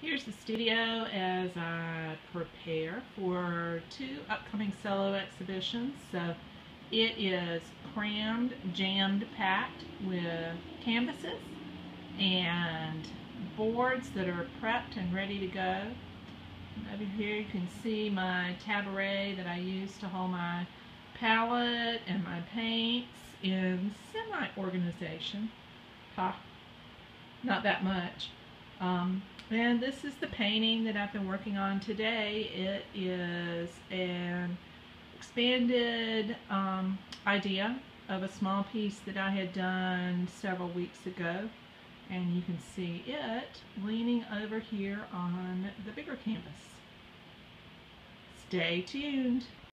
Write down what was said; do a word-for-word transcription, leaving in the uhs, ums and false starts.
Here's the studio as I prepare for two upcoming solo exhibitions. So it is crammed, jammed, packed with canvases and boards that are prepped and ready to go. Over here you can see my tabaret that I use to hold my palette and my paints in semi-organization. Ha, not that much. Um, and this is the painting that I've been working on today. It is an expanded um, idea of a small piece that I had done several weeks ago. And you can see it leaning over here on the bigger canvas. Stay tuned.